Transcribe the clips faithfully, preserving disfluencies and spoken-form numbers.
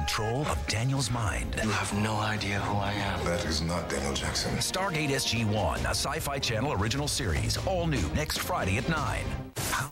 control of Daniel's mind. You have no idea who I am. That is not Daniel Jackson. Stargate S G one, a Sci-Fi Channel original series, all new next Friday at nine. How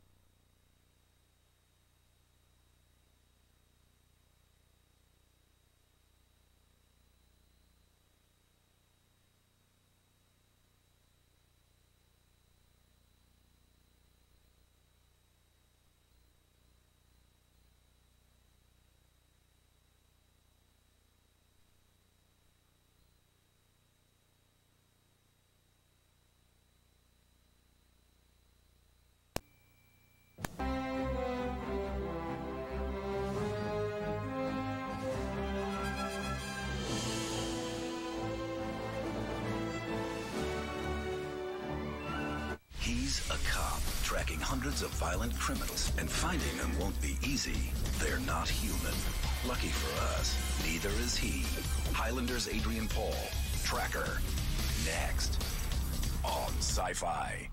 He's a cop tracking hundreds of violent criminals, and finding them won't be easy. They're not human. Lucky for us, neither is he. Highlander's Adrian Paul, Tracker, next on Sci-Fi.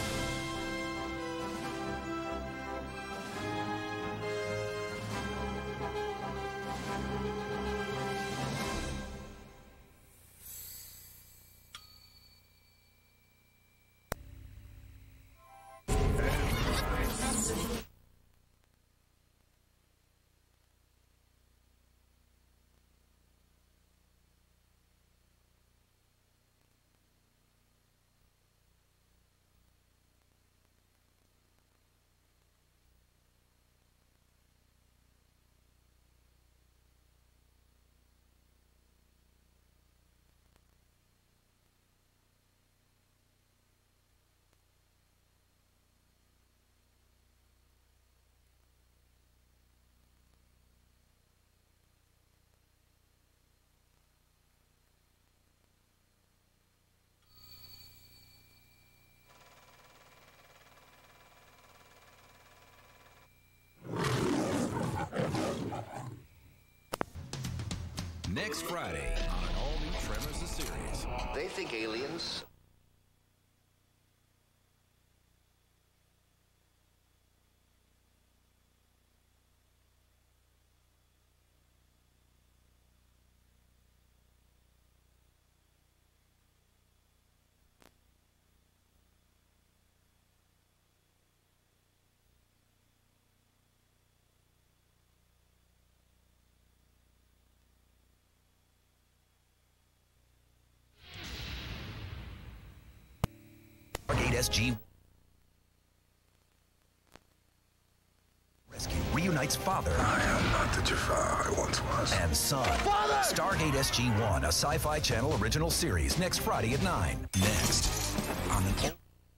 Next Friday on an all-new Tremors the series. They think aliens... Stargate S G Rescue reunites father. I am not the Jafar I once was. And son. Father! Stargate S G one, a Sci-Fi Channel original series, next Friday at nine. Next on an...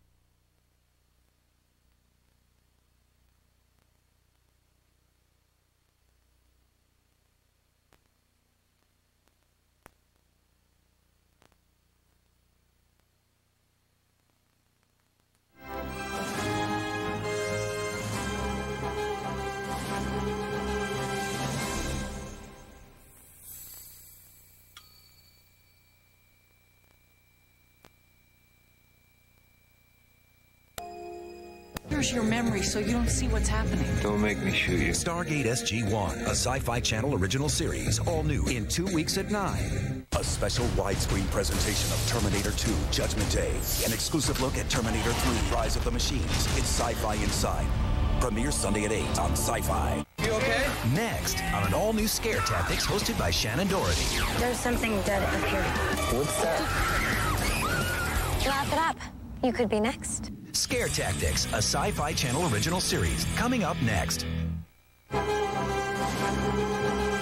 Here's your memory so you don't see what's happening. Don't make me shoot you. Stargate S G one, a Sci-Fi Channel original series, all new in two weeks at nine. A special widescreen presentation of Terminator two, Judgment Day. An exclusive look at Terminator three, Rise of the Machines. It's Sci-Fi Inside. Premieres Sunday at eight on Sci-Fi. You okay? Next, on an all-new Scare Tactics hosted by Shannon Doherty. There's something dead up here. What's that? Laugh it up. You could be next. Scare Tactics, a Sci-Fi Channel original series, coming up next.